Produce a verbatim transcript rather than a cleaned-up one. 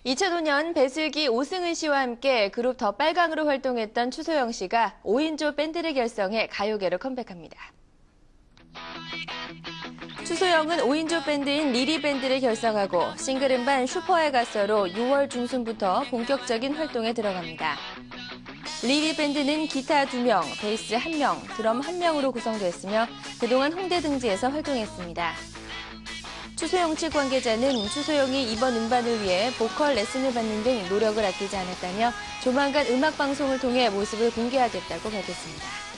이천오 년 배슬기 오승은 씨와 함께 그룹 더 빨강으로 활동했던 추소영 씨가 오 인조 밴드를 결성해 가요계로 컴백합니다. 추소영은 오 인조 밴드인 리리밴드를 결성하고 싱글 음반 슈퍼의 가서로 유월 중순부터 본격적인 활동에 들어갑니다. 리리밴드는 기타 두 명, 베이스 한 명, 드럼 한 명으로 구성됐으며 그동안 홍대 등지에서 활동했습니다. 추소영 측 관계자는 추소영이 이번 음반을 위해 보컬 레슨을 받는 등 노력을 아끼지 않았다며 조만간 음악방송을 통해 모습을 공개하겠다고 밝혔습니다.